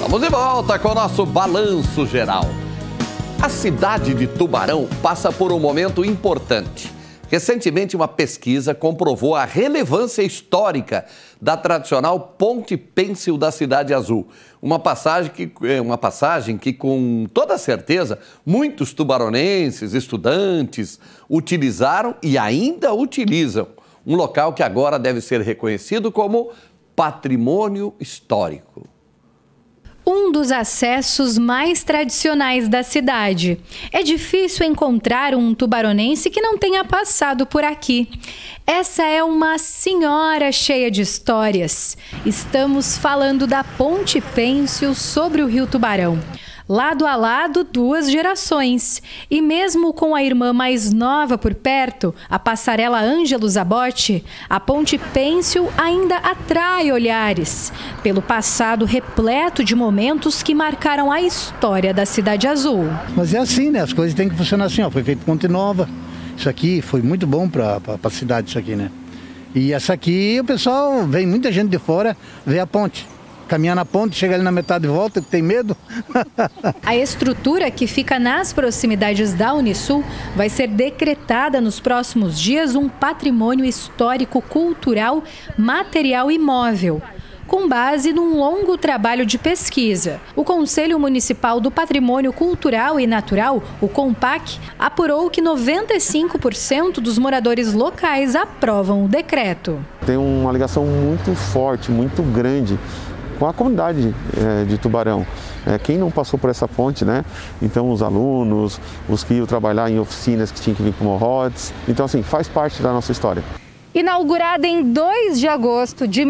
Estamos de volta com o nosso balanço geral. A cidade de Tubarão passa por um momento importante. Recentemente, uma pesquisa comprovou a relevância histórica da tradicional Ponte Pêncil da Cidade Azul. Uma passagem que, com toda certeza, muitos tubaronenses, estudantes, utilizaram e ainda utilizam. Um local que agora deve ser reconhecido como patrimônio histórico. Um dos acessos mais tradicionais da cidade. É difícil encontrar um tubaronense que não tenha passado por aqui. Essa é uma senhora cheia de histórias. Estamos falando da Ponte Pêncil sobre o Rio Tubarão. Lado a lado, duas gerações. E mesmo com a irmã mais nova por perto, a passarela Ângelo Zabotti, a Ponte Pêncil ainda atrai olhares, pelo passado repleto de momentos que marcaram a história da Cidade Azul. Mas é assim, né? As coisas têm que funcionar assim, ó. Foi feito Ponte Nova. Isso aqui foi muito bom para a cidade, isso aqui, né? E essa aqui, o pessoal, vem muita gente de fora ver a ponte. Caminhar na ponte, chega ali na metade e volta, tem medo. A estrutura, que fica nas proximidades da Unisul, vai ser decretada nos próximos dias um patrimônio histórico, cultural, material e imóvel, com base num longo trabalho de pesquisa. O Conselho Municipal do Patrimônio Cultural e Natural, o CONPAC, apurou que 95% dos moradores locais aprovam o decreto. Tem uma ligação muito forte, muito grande com a comunidade de Tubarão. Quem não passou por essa ponte, né? Então os alunos, os que iam trabalhar em oficinas que tinham que vir para o Morrotes. Então assim, faz parte da nossa história. Inaugurada em 2 de agosto de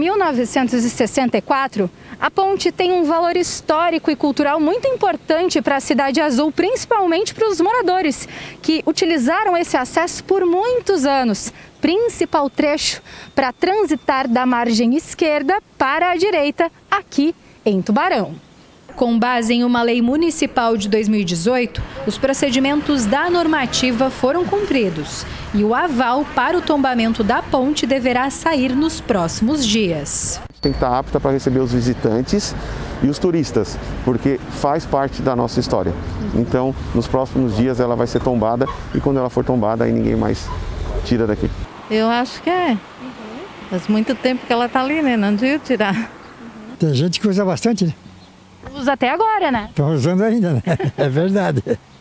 1964, a ponte tem um valor histórico e cultural muito importante para a Cidade Azul, principalmente para os moradores, que utilizaram esse acesso por muitos anos. Principal trecho para transitar da margem esquerda para a direita, aqui em Tubarão. Com base em uma lei municipal de 2018, os procedimentos da normativa foram cumpridos e o aval para o tombamento da ponte deverá sair nos próximos dias. Tem que estar apta para receber os visitantes e os turistas, porque faz parte da nossa história. Então, nos próximos dias ela vai ser tombada e quando ela for tombada, aí ninguém mais tira daqui. Eu acho que é. Faz muito tempo que ela está ali, né? Não devia tirar. Tem gente que usa bastante, né? Usa até agora, né? Estão usando ainda, né? É verdade.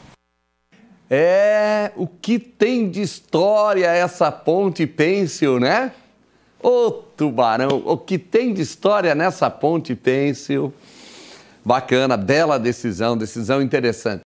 O que tem de história essa Ponte Pêncil, né? Ô, Tubarão, o que tem de história nessa Ponte Pêncil. Bacana, bela decisão interessante.